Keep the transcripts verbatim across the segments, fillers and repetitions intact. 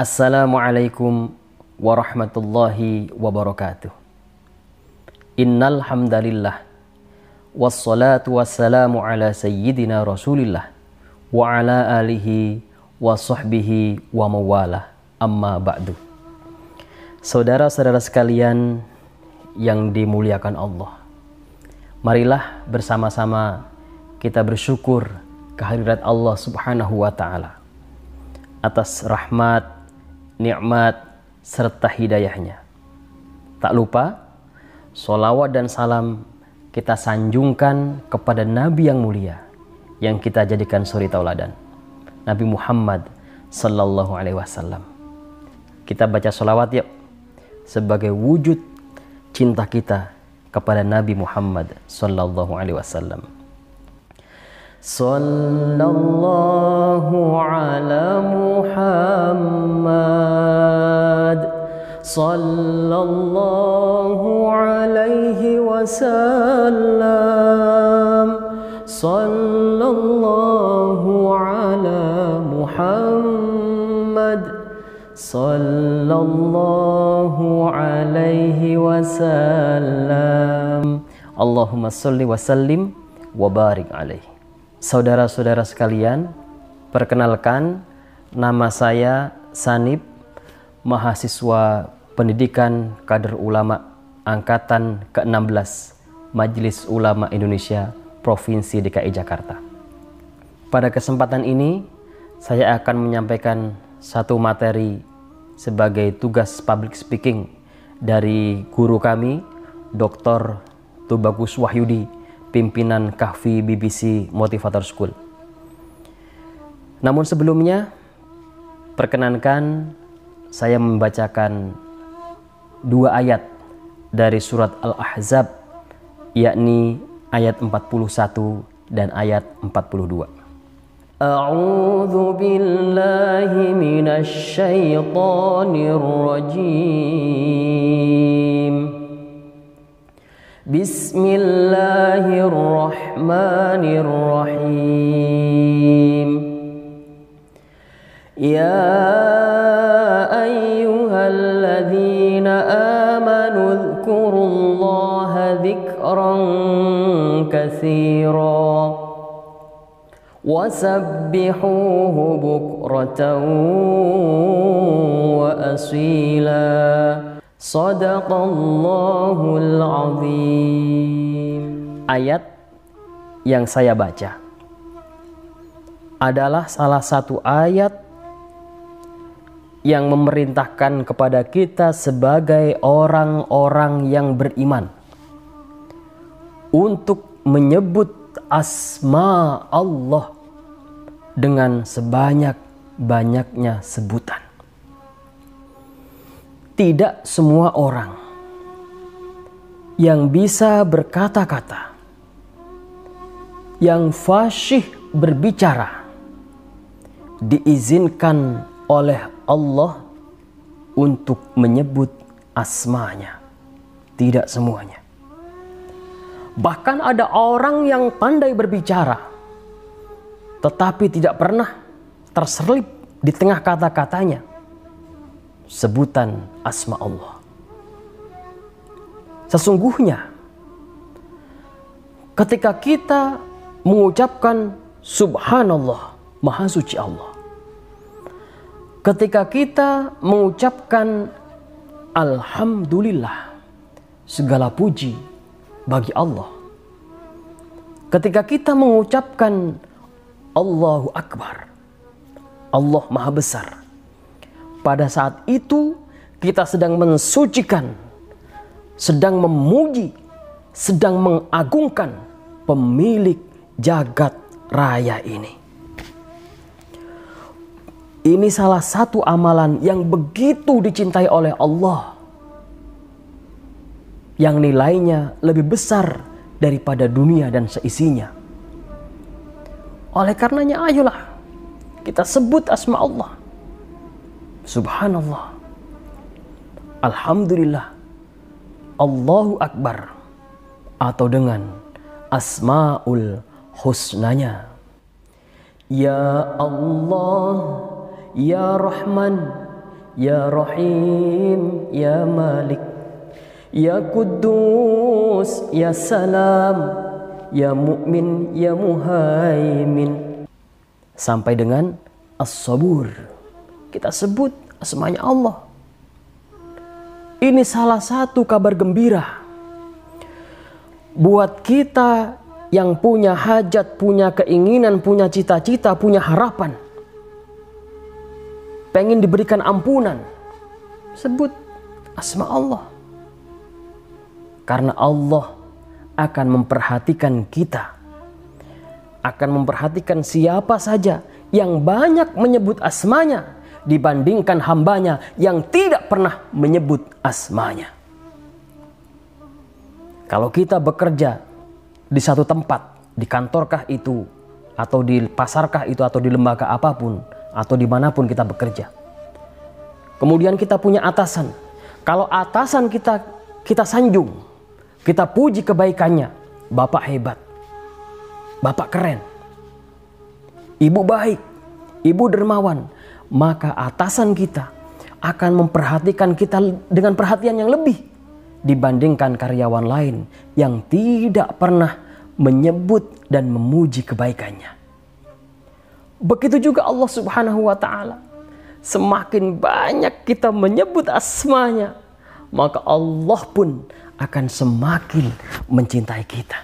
Assalamualaikum warahmatullahi wabarakatuh. Innal hamdalillah wassalatu wassalamu ala sayyidina Rasulillah wa ala alihi wa sahbihi wa mawalah, amma ba'du. Saudara-saudara sekalian yang dimuliakan Allah, marilah bersama-sama kita bersyukur kehadirat Allah Subhanahu wa ta'ala atas rahmat, nikmat, serta hidayahnya. Tak lupa, sholawat dan salam kita sanjungkan kepada Nabi yang mulia, yang kita jadikan suri tauladan, Nabi Muhammad sallallahu alaihi wasallam. Kita baca sholawat yuk, sebagai wujud cinta kita kepada Nabi Muhammad sallallahu alaihi wasallam. Sallallahu ala Muhammad, sallallahu alaihi wasallam, sallallahu ala Muhammad, sallallahu alaihi wasallam. Allahumma salli wa sallim wa barik alaihi. Saudara-saudara sekalian, perkenalkan, nama saya Sanib, mahasiswa pendidikan kader ulama angkatan ke enam belas Majelis Ulama Indonesia Provinsi D K I Jakarta. Pada kesempatan ini, saya akan menyampaikan satu materi sebagai tugas public speaking dari guru kami, Doktor Tubagus Wahyudi, pimpinan Kahfi B B C Motivator School. Namun sebelumnya, perkenankan saya membacakan dua ayat dari surat Al-Ahzab, yakni ayat empat puluh satu dan ayat empat puluh dua. A'udzu billahi minasy syaithanir rajim. Bismillahirrahmanirrahim. Ya ayyuhalladzina amanu dzkurullaha dzikran katsira wasabbihuhu bukratan wa asila. Shadaqallahul azim. Ayat yang saya baca adalah salah satu ayat yang memerintahkan kepada kita sebagai orang-orang yang beriman untuk menyebut asma Allah dengan sebanyak-banyaknya sebutan. Tidak semua orang yang bisa berkata-kata, yang fasyih berbicara, diizinkan oleh Allah untuk menyebut asmanya. Tidak semuanya. Bahkan ada orang yang pandai berbicara, tetapi tidak pernah terselip di tengah kata-katanya sebutan asma Allah. Sesungguhnya ketika kita mengucapkan subhanallah, maha suci Allah, ketika kita mengucapkan alhamdulillah, segala puji bagi Allah, ketika kita mengucapkan Allahu Akbar, Allah maha besar, pada saat itu kita sedang mensucikan, sedang memuji, sedang mengagungkan pemilik jagat raya ini. Ini salah satu amalan yang begitu dicintai oleh Allah, yang nilainya lebih besar daripada dunia dan seisinya. Oleh karenanya, ayolah kita sebut asma Allah. Subhanallah, alhamdulillah, Allahu Akbar, atau dengan asmaul husnanya. Ya Allah, Ya Rahman, ya Rahim, ya Malik, ya Quddus, ya Salam, ya Mu'min, ya Muhaimin, sampai dengan As-Sabur. Kita sebut asmanya Allah. Ini salah satu kabar gembira buat kita yang punya hajat, punya keinginan, punya cita-cita, punya harapan, pengen diberikan ampunan. Sebut asma Allah, karena Allah akan memperhatikan kita, akan memperhatikan siapa saja yang banyak menyebut asmanya dibandingkan hambanya yang tidak pernah menyebut asmanya. Kalau kita bekerja di satu tempat, di kantorkah itu, atau di pasarkah itu, atau di lembaga apapun, atau dimanapun kita bekerja. Kemudian kita punya atasan. Kalau atasan kita kita sanjung, kita puji kebaikannya, Bapak hebat, Bapak keren, Ibu baik, Ibu dermawan, maka atasan kita akan memperhatikan kita dengan perhatian yang lebih dibandingkan karyawan lain yang tidak pernah menyebut dan memuji kebaikannya. Begitu juga Allah Subhanahu wa ta'ala. Semakin banyak kita menyebut asmanya, maka Allah pun akan semakin mencintai kita.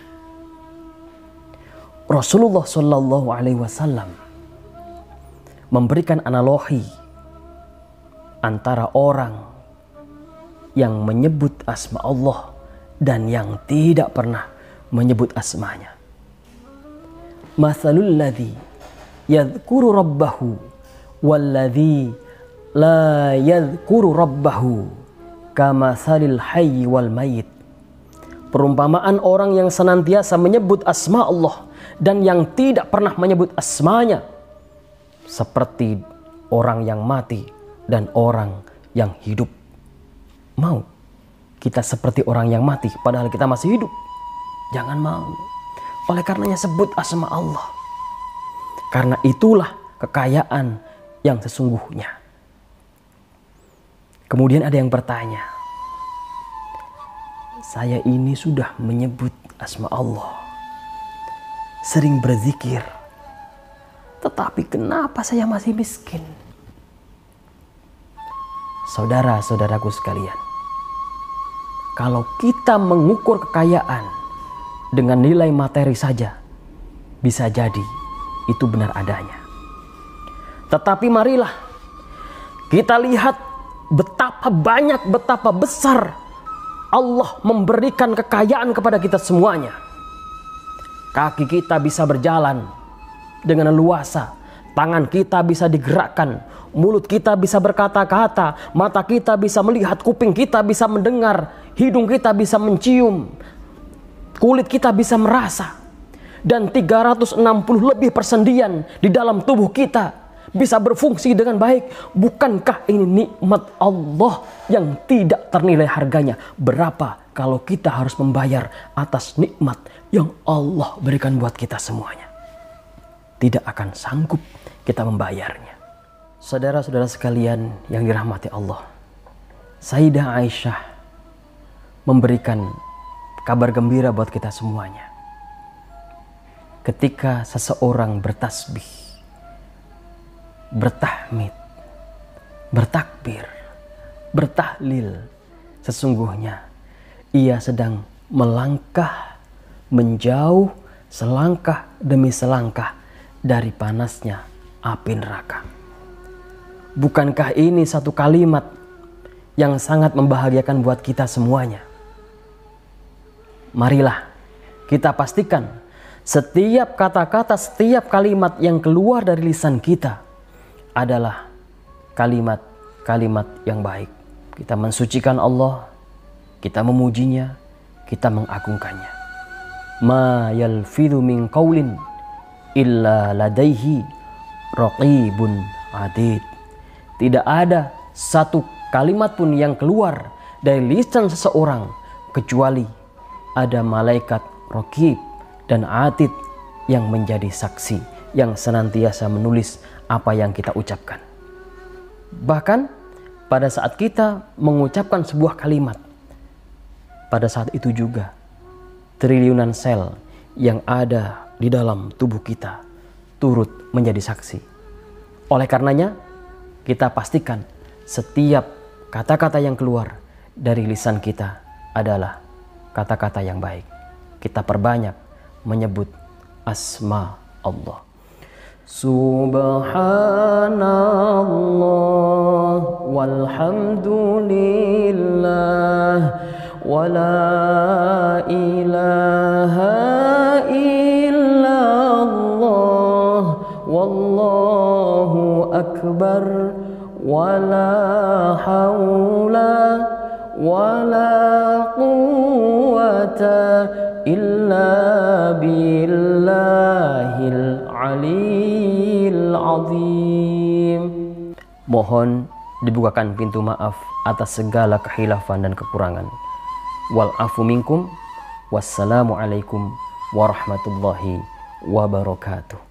Rasulullah Shallallahu Alaihi Wasallam memberikan analogi antara orang yang menyebut asma Allah dan yang tidak pernah menyebut asmanya. Mathalul ladzi yadhkuru rabbahu walladzi la yadhkuru rabbahu kamathalil hayy wal mayit. Perumpamaan orang yang senantiasa menyebut asma Allah dan yang tidak pernah menyebut asmanya seperti orang yang mati dan orang yang hidup. Mau kita seperti orang yang mati padahal kita masih hidup? Jangan mau. Oleh karenanya sebut asma Allah, karena itulah kekayaan yang sesungguhnya. Kemudian ada yang bertanya, saya ini sudah menyebut asma Allah, sering berzikir, tetapi kenapa saya masih miskin? Saudara-saudaraku sekalian, kalau kita mengukur kekayaan dengan nilai materi saja, bisa jadi itu benar adanya. Tetapi marilah kita lihat betapa banyak, betapa besar Allah memberikan kekayaan kepada kita semuanya. Kaki kita bisa berjalan dengan leluasa, tangan kita bisa digerakkan, mulut kita bisa berkata-kata, mata kita bisa melihat, kuping kita bisa mendengar, hidung kita bisa mencium, kulit kita bisa merasa, dan tiga ratus enam puluh lebih persendian di dalam tubuh kita bisa berfungsi dengan baik. Bukankah ini nikmat Allah yang tidak ternilai harganya? Berapa kalau kita harus membayar atas nikmat yang Allah berikan buat kita semuanya? Tidak akan sanggup kita membayarnya. Saudara-saudara sekalian yang dirahmati Allah, Sayyidah Aisyah memberikan kabar gembira buat kita semuanya. Ketika seseorang bertasbih, bertahmid, bertakbir, bertahlil, sesungguhnya ia sedang melangkah menjauh selangkah demi selangkah dari panasnya api neraka. Bukankah ini satu kalimat yang sangat membahagiakan buat kita semuanya? Marilah kita pastikan setiap kata-kata, setiap kalimat yang keluar dari lisan kita adalah kalimat-kalimat yang baik. Kita mensucikan Allah, kita memujinya, kita mengagungkannya. Ma yalfidhu min qaulin illa ladaihi raqibun atid. Tidak ada satu kalimat pun yang keluar dari lisan seseorang kecuali ada malaikat raqib dan atid yang menjadi saksi, yang senantiasa menulis apa yang kita ucapkan. Bahkan pada saat kita mengucapkan sebuah kalimat, pada saat itu juga triliunan sel yang ada di dalam tubuh kita turut menjadi saksi. Oleh karenanya, kita pastikan setiap kata-kata yang keluar dari lisan kita adalah kata-kata yang baik. Kita perbanyak menyebut asma Allah. Subhanallah walhamdulillah wa la ilaha illallah wallahu akbar wa la hawla wa la quwwata illa billahil aliyil azim. Mohon dibukakan pintu maaf atas segala kehilafan dan kekurangan. Wal afu minkum. Wassalamualaikum warahmatullahi wabarakatuh.